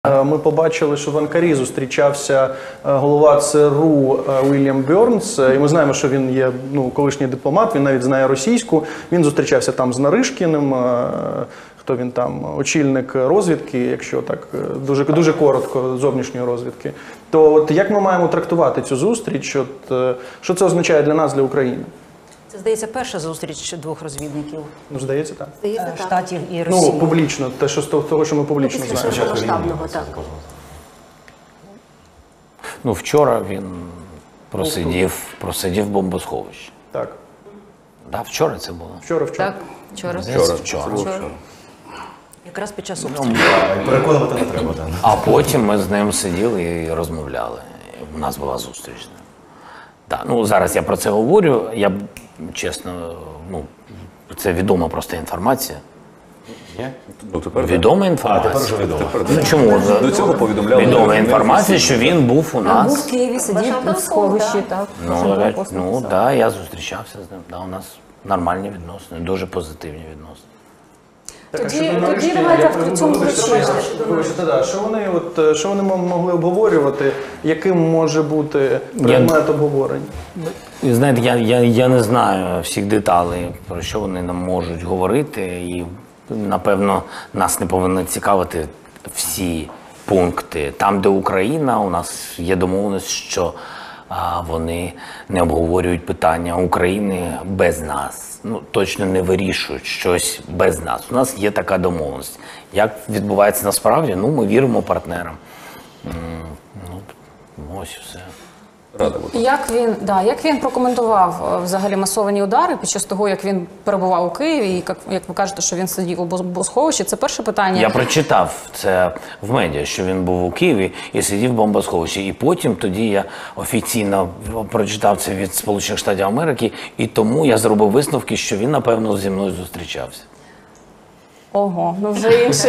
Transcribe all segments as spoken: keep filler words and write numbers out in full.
Ми побачили, що в Анкарі зустрічався голова ЦРУ Уільям Бьорнс, і ми знаємо, що він є ну, колишній дипломат, він навіть знає російську. Він зустрічався там з Наришкіним, хто він там, очільник розвідки, якщо так дуже, дуже коротко, зовнішньої розвідки. То от як ми маємо трактувати цю зустріч? От, що це означає для нас, для України? Це, здається, перша зустріч двох розвідників. Ну, здається, так. Здається, так. Штатів і Росії. Ну, публічно, те, що з того, що ми публічно Після знаємо. масштабного, так. Ну, вчора він просидів, просидів в бомбосховищі. Так. Да, вчора це було. Вчора, вчора. Так, вчора. Вчора, вчора. Вчора. Якраз під час обстрілу. Переконувати не треба. А потім ми з ним сиділи і розмовляли. У нас була зустріч. Да. Ну, зараз я про це говорю. Я, чесно, ну, це відома просто інформація. Ні? Ну, тепер Відома А, інформація. тепер вже відомо. Ну, чому? До цього повідомляли. Відома інформація, що він був у Був нас. в Києві, сидів в сховищі, так. Ну, так, ну да, я зустрічався з ним. Да, у нас нормальні відносини, дуже позитивні відносини. Тоді, тоді давайте в цьому ключі. Що вони, от, що вони могли обговорювати, яким може бути предмет обговорень? І знаєте, я, я, я не знаю всіх деталей, про що вони нам можуть говорити, і, напевно, нас не повинно цікавити всі пункти. Там, де Україна, у нас є домовленість, що а, вони не обговорюють питання України без нас. Ну, точно не вирішують щось без нас. У нас є така домовленість. Як відбувається насправді? Ну, ми віримо партнерам. Ну, ось і все. Рада бути. Як він, да, як він прокоментував е, взагалі масовані удари під час того, як він перебував у Києві, і як, як ви кажете, що він сидів у бомбосховищі? Це перше питання. Я прочитав це в медіа, що він був у Києві і сидів в бомбосховищі. І потім тоді я офіційно прочитав це від Сполучених Штатів Америки, і тому я зробив висновки, що він, напевно, зі мною зустрічався. Ого, ну вже інший.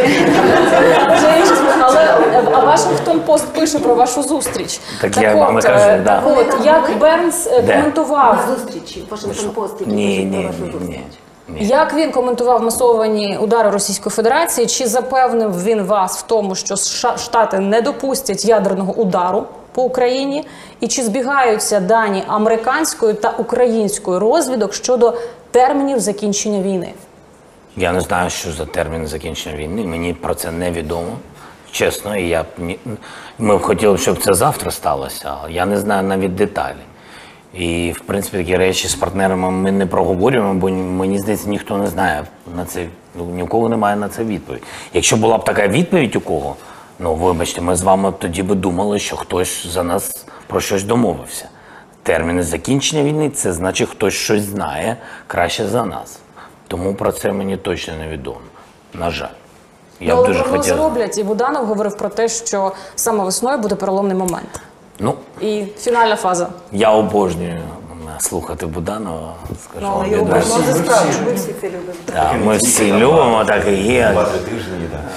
вже інший. Але а Вашингтон Пост пише про вашу зустріч. Так я вам і кажу, е, да. так от, як Бернс е, Де? коментував, Зустрічі, Вашингтон Пост, який Ні, пише про ні, вашу ні, зустріч. ні. Ні. як він коментував масовані удари Російської Федерації, чи запевнив він вас в тому, що США Штати не допустять ядерного удару по Україні, і чи збігаються дані американської та української розвідок щодо термінів закінчення війни? Я не знаю, що за термін закінчення війни. Мені про це не відомо. Чесно, і я б ні- ми б хотіли, щоб це завтра сталося, але я не знаю навіть деталі. І, в принципі, такі речі з партнерами ми не проговорюємо, бо мені здається, ніхто не знає на це, ну, ні у кого немає на це відповідь. Якщо була б така відповідь у кого, ну, вибачте, ми з вами тоді би думали, що хтось за нас про щось домовився. Терміни закінчення війни – це значить, хтось щось знає краще за нас. Тому про це мені точно не відомо. На жаль. Я Ну, б дуже прогнози хотів. роблять, і Буданов говорив про те, що саме весною буде переломний момент. Ну, І фінальна фаза. я обожнюю слухати Буданова, скажу вам Ну, відверто. це справді, ми всі це любимо. Так, ми всі любимо, так і є. Два-три тижні, так.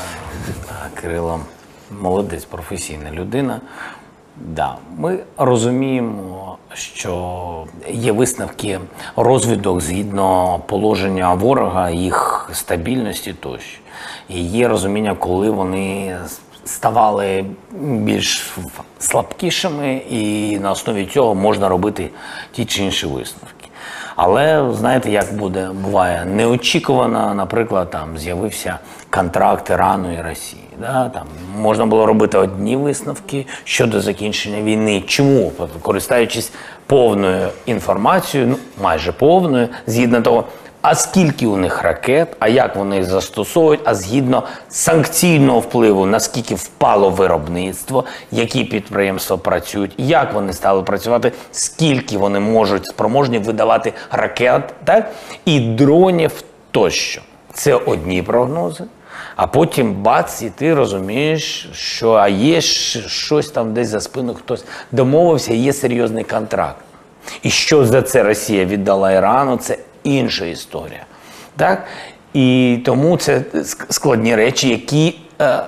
Кирило молодець, професійна людина. Да, ми розуміємо, що є висновки розвідок згідно положення ворога, їх стабільності тощо. І є розуміння, коли вони ставали більш слабкішими, і на основі цього можна робити ті чи інші висновки. Але знаєте, як буде, буває неочікувано, наприклад, там з'явився контракт Ірану і Росії. Да? Там можна було робити одні висновки щодо закінчення війни. Чому? Користуючись повною інформацією, ну майже повною, згідно того, а скільки у них ракет, а як вони їх застосовують, а згідно санкційного впливу, наскільки впало виробництво, які підприємства працюють, як вони стали працювати, скільки вони можуть спроможні видавати ракет, так? І дронів тощо. Це одні прогнози. А потім бац, і ти розумієш, що а є щось там десь за спину, хтось домовився, є серйозний контракт. І що за це Росія віддала Ірану, це інша історія. Так? І тому це складні речі, які е,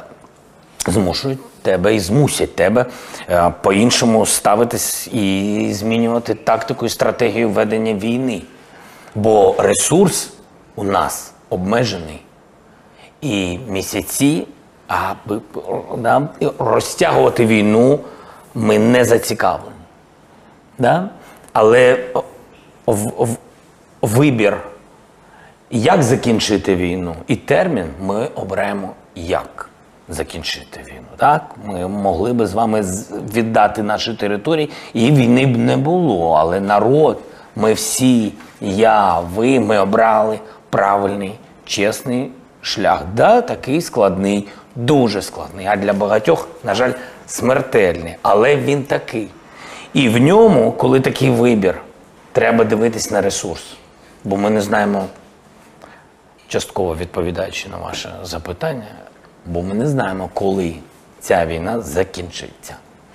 змушують тебе і змусять тебе е, по-іншому ставитись і змінювати тактику і стратегію ведення війни. Бо ресурс у нас обмежений. І місяці А да, розтягувати війну ми не зацікавлені. Да? Але в, в, вибір, як закінчити війну, і термін ми оберемо, як закінчити війну. Так? Ми могли би з вами віддати наші території, і війни б не було. Але народ, ми всі, я, ви, ми обрали правильний, чесний шлях. Да, такий складний, дуже складний, а для багатьох, на жаль, смертельний. Але він такий. І в ньому, коли такий вибір, треба дивитись на ресурс. Бо ми не знаємо, частково відповідаючи на ваше запитання, бо ми не знаємо, коли ця війна закінчиться.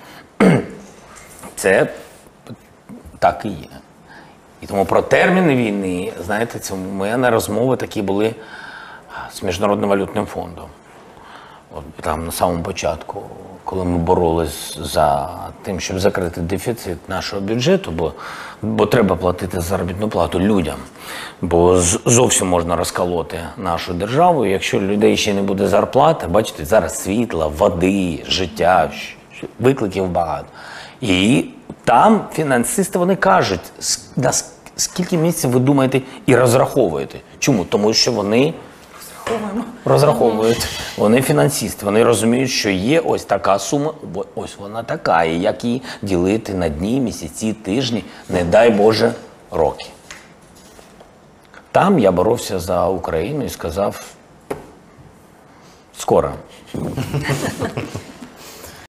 Це так і є. І тому про терміни війни, знаєте, це у мене розмови такі були з Міжнародним валютним фондом. От там на самому початку, коли ми боролись за тим, щоб закрити дефіцит нашого бюджету, бо, бо треба платити заробітну плату людям, бо з, зовсім можна розколоти нашу державу, якщо людей ще не буде зарплати, бачите, зараз світла, води, життя, викликів багато. І там фінансисти, вони кажуть, на скільки місяців ви думаєте і розраховуєте. Чому? Тому що вони розраховують. Вони фінансисти, вони розуміють, що є ось така сума, ось вона така, і як її ділити на дні, місяці, тижні, не дай Боже, роки. Там я боровся за Україну і сказав, скоро.